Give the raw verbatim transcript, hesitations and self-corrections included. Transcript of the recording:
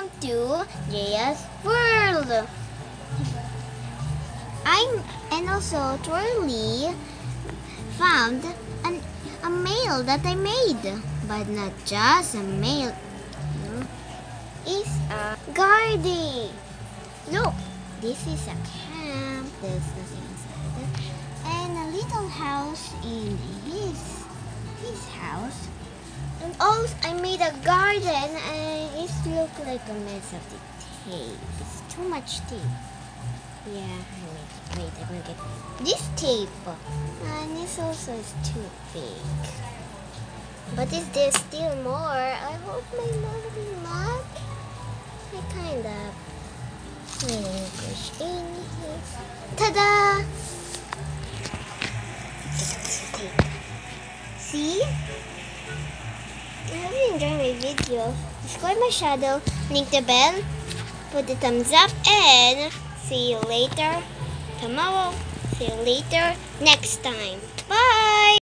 to Jaya's world. I'm and also Twirly found an, a mail that I made, but not just a mail. It's a garden. Look, this is a camp. There's nothing inside, and a little house in his his house. And also, I made a garden, and it looks like a mess of the tape. It's too much tape. Yeah, I made it. Wait, I'm gonna get this tape. And this also is too big. But is there still more? I hope my mom will be mad. I kind of push in here. Ta-da! See? I hope you enjoyed my video. Subscribe my channel, link the bell, put the thumbs up, and see you later tomorrow. See you later next time. Bye!